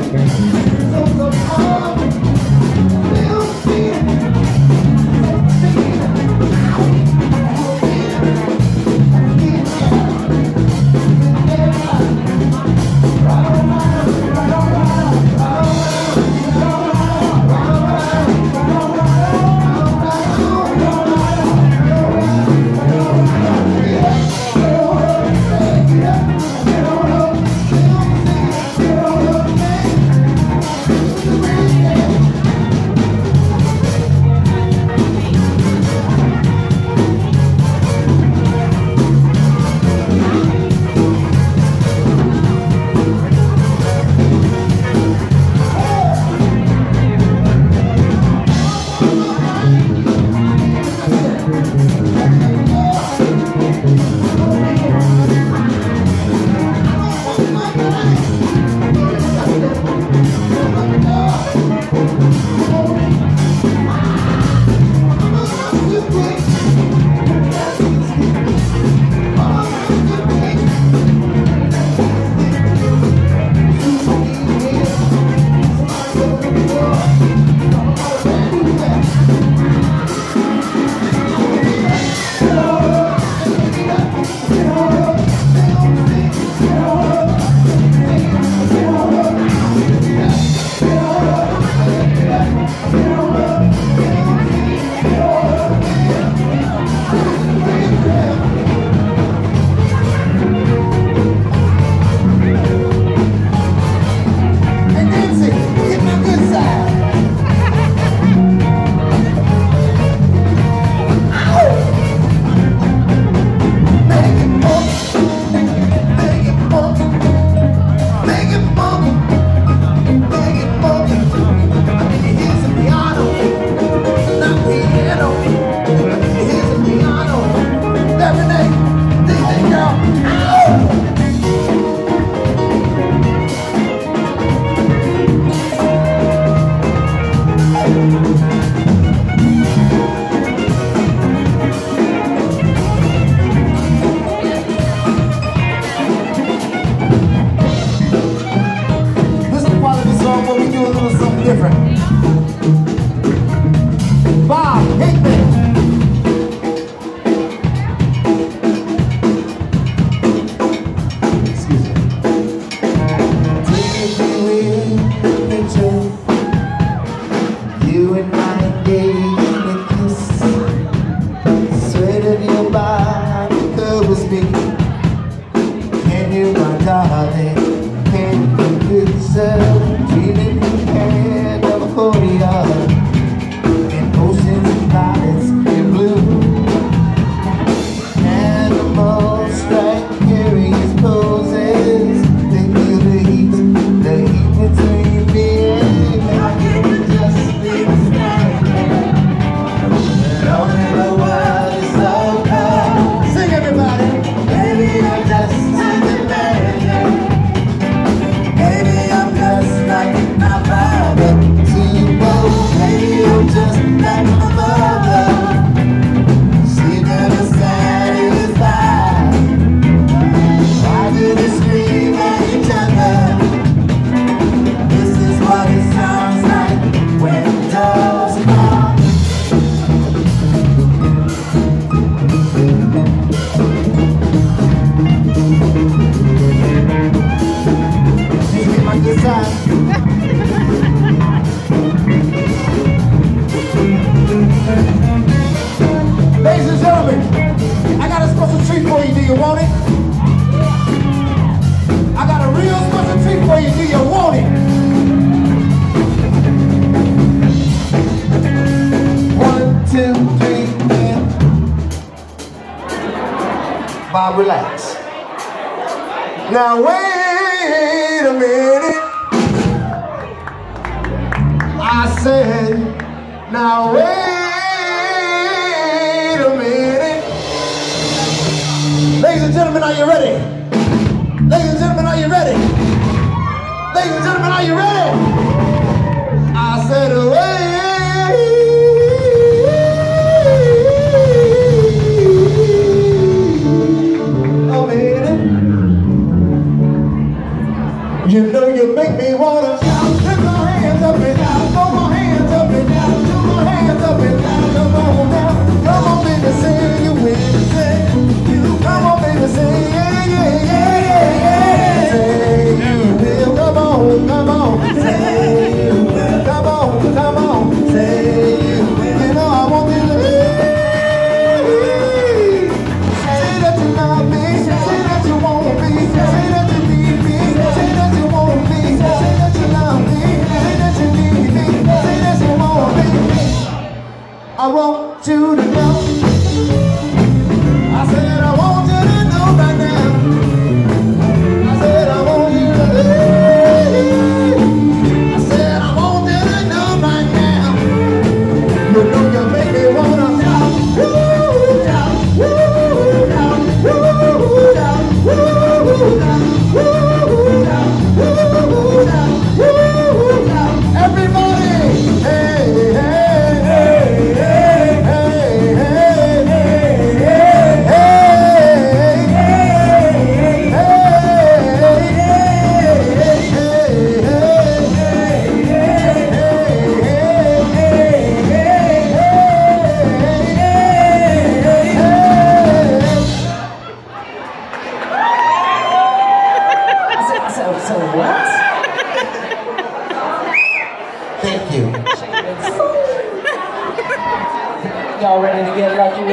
Relax. Now wait a minute. I said, now wait a minute. Ladies and gentlemen, are you ready? Ladies and gentlemen, are you ready? Ladies and gentlemen, are you ready? I said, wait. You know know you make me wanna lift my hands up and down, throw my hands up and down, do my hands up and down. Come on now, come on baby, say you with me, say you. Come on baby, say yeah, yeah, yeah, yeah, yeah. Say you will, come on, come on. Say you will, come on, come on. Say you will, you know I want you to say that you love me, say that you want me, say that you need me, say that you want me, say that you love me, say that you need me, say that you want me. I want you to know. I said I want you to know right now. I said I want you to know. I said I want you to know right now. You know you make me wanna shout, woo, shout, woo, shout, woo, shout, woo, shout, woo, shout, woo, shout, woo, shout. Everybody, hey, hey, hey, hey, hey, hey, So what? Thank you. Y'all ready to get lucky?